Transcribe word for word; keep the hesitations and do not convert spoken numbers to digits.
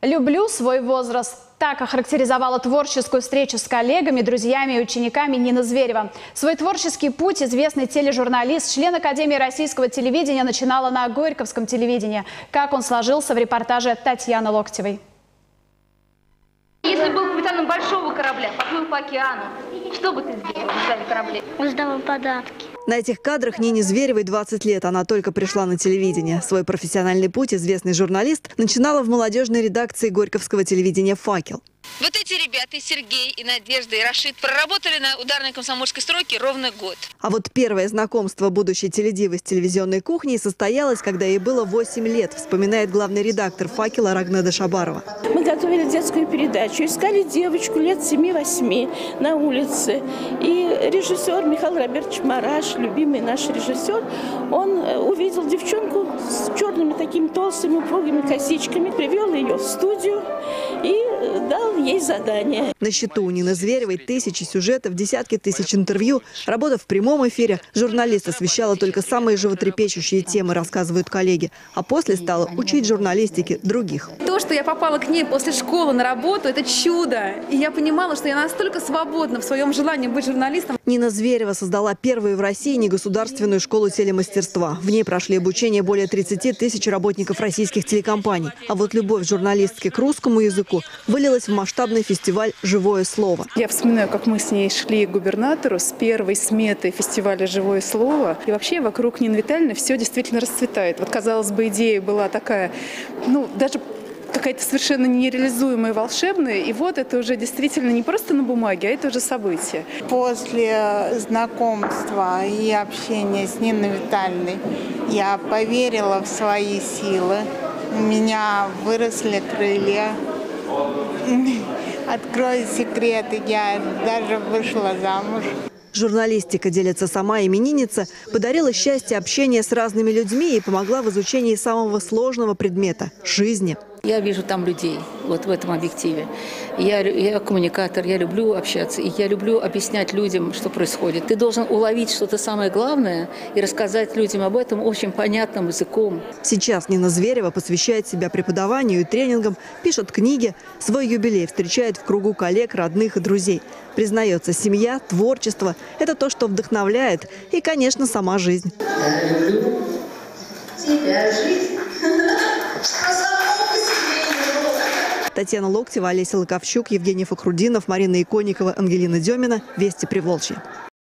«Люблю свой возраст». Так охарактеризовала творческую встречу с коллегами, друзьями и учениками Нина Зверева. Свой творческий путь известный тележурналист, член Академии российского телевидения, начинала на Горьковском телевидении. Как он сложился, в репортаже Татьяны Локтевой. Если был капитаном большого корабля, поплыл по океану, что бы ты сделал на своем корабле? Сдавал подарки. На этих кадрах Нине Зверевой двадцать лет. Она только пришла на телевидение. Свой профессиональный путь известный журналист начинала в молодежной редакции Горьковского телевидения «Факел». Вот эти ребята, Сергей и Надежда, и Рашид, проработали на ударной комсомольской стройке ровно год. А вот первое знакомство будущей теледивы с телевизионной кухней состоялось, когда ей было восемь лет, вспоминает главный редактор «Факела» Рагнеда Шабарова. Мы готовили детскую передачу, искали девочку лет семи-восьми на улице. И режиссер Михаил Робертович Мараш, любимый наш режиссер, он увидел девчонку с черными такими толстыми упругими косичками, привел ее в студию и дал ей задание. На счету у Нины Зверевой тысячи сюжетов, десятки тысяч интервью. Работа в прямом эфире. Журналист освещала только самые животрепещущие темы, рассказывают коллеги. А после стала учить журналистике других. То, что я попала к ней после школы на работу, это чудо. И я понимала, что я настолько свободна в своем желании быть журналистом. Нина Зверева создала первую в России негосударственную школу телемастерства. В ней прошли обучение более тридцати тысяч работников российских телекомпаний. А вот любовь журналистки к русскому языку вылилась в масштабный фестиваль «Живое слово». Я вспоминаю, как мы с ней шли к губернатору с первой сметой фестиваля «Живое слово». И вообще вокруг Нины Витальевны все действительно расцветает. Вот, казалось бы, идея была такая, ну, даже какая-то совершенно нереализуемая, волшебная. И вот это уже действительно не просто на бумаге, а это уже событие. После знакомства и общения с Ниной Витальевной я поверила в свои силы. У меня выросли крылья. Открою секреты, я даже вышла замуж. Журналистика, делится сама именинница, подарила счастье общения с разными людьми и помогла в изучении самого сложного предмета – жизни. Я вижу там людей, вот в этом объективе. Я, я коммуникатор, я люблю общаться, и я люблю объяснять людям, что происходит. Ты должен уловить что-то самое главное и рассказать людям об этом очень понятным языком. Сейчас Нина Зверева посвящает себя преподаванию и тренингам, пишет книги. Свой юбилей встречает в кругу коллег, родных и друзей. Признается, семья, творчество – это то, что вдохновляет. И, конечно, сама жизнь. Я люблю тебя, жизнь. Татьяна Локтева, Олеся Лаковщук, Евгений Фахрудинов, Марина Иконникова, Ангелина Демина. Вести Приволжья.